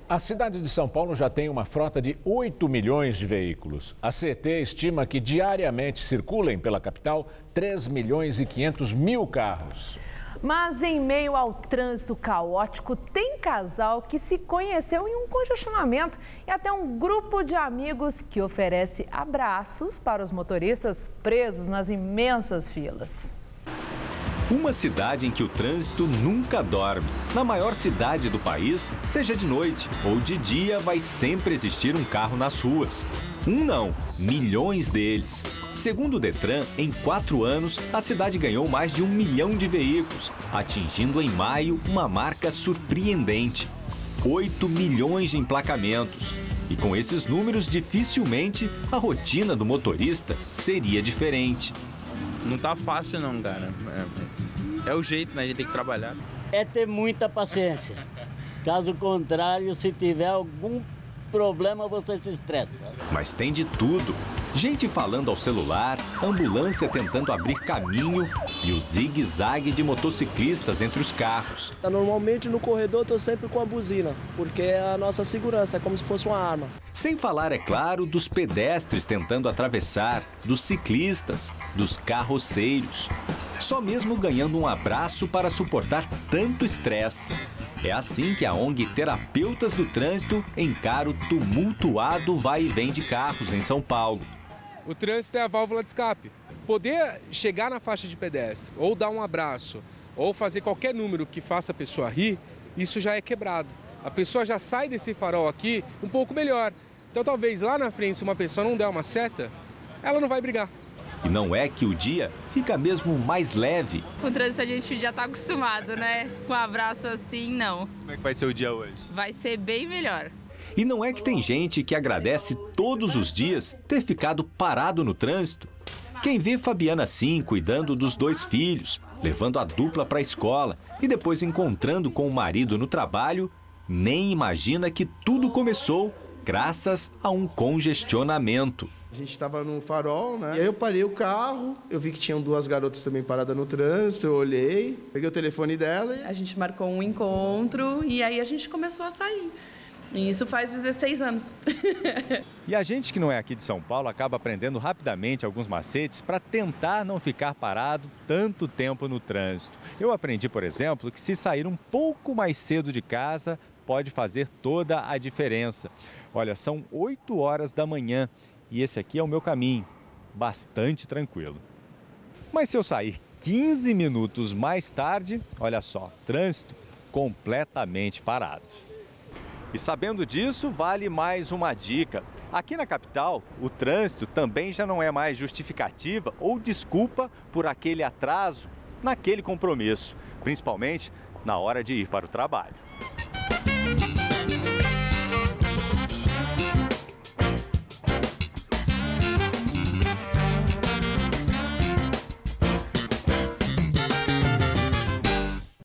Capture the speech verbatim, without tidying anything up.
A cidade de São Paulo já tem uma frota de oito milhões de veículos. A C E T estima que diariamente circulem pela capital três milhões e quinhentos mil carros. Mas em meio ao trânsito caótico, tem casal que se conheceu em um congestionamento e até um grupo de amigos que oferece abraços para os motoristas presos nas imensas filas. Uma cidade em que o trânsito nunca dorme. Na maior cidade do país, seja de noite ou de dia, vai sempre existir um carro nas ruas. Um não, milhões deles. Segundo o Detran, em quatro anos, a cidade ganhou mais de um milhão de veículos, atingindo em maio uma marca surpreendente. oito milhões de emplacamentos. E com esses números, dificilmente a rotina do motorista seria diferente. Não tá fácil não, cara. É, é o jeito, né? A gente tem que trabalhar. É ter muita paciência. Caso contrário, se tiver algum problema, você se estressa. Mas tem de tudo. Gente falando ao celular, ambulância tentando abrir caminho e o zigue-zague de motociclistas entre os carros. Normalmente no corredor eu tô sempre com a buzina, porque é a nossa segurança, é como se fosse uma arma. Sem falar, é claro, dos pedestres tentando atravessar, dos ciclistas, dos carroceiros. Só mesmo ganhando um abraço para suportar tanto estresse. É assim que a O N G Terapeutas do Trânsito encara o tumultuado vai e vem de carros em São Paulo. O trânsito é a válvula de escape. Poder chegar na faixa de pedestre, ou dar um abraço, ou fazer qualquer número que faça a pessoa rir, isso já é quebrado. A pessoa já sai desse farol aqui um pouco melhor. Então talvez lá na frente, se uma pessoa não der uma seta, ela não vai brigar. E não é que o dia fica mesmo mais leve. Com o trânsito a gente já está acostumado, né? Com um abraço assim, não. Como é que vai ser o dia hoje? Vai ser bem melhor. E não é que tem gente que agradece todos os dias ter ficado parado no trânsito. Quem vê Fabiana assim, cuidando dos dois filhos, levando a dupla para a escola e depois encontrando com o marido no trabalho, nem imagina que tudo começou graças a um congestionamento. A gente estava no farol, né? E aí eu parei o carro, eu vi que tinham duas garotas também paradas no trânsito, eu olhei, peguei o telefone dela e... A gente marcou um encontro e aí a gente começou a sair. E isso faz dezesseis anos. E a gente que não é aqui de São Paulo acaba aprendendo rapidamente alguns macetes para tentar não ficar parado tanto tempo no trânsito. Eu aprendi, por exemplo, que se sair um pouco mais cedo de casa, pode fazer toda a diferença. Olha, são oito horas da manhã e esse aqui é o meu caminho, bastante tranquilo. Mas se eu sair quinze minutos mais tarde, olha só, trânsito completamente parado. E sabendo disso, vale mais uma dica. Aqui na capital, o trânsito também já não é mais justificativa ou desculpa por aquele atraso naquele compromisso, principalmente na hora de ir para o trabalho.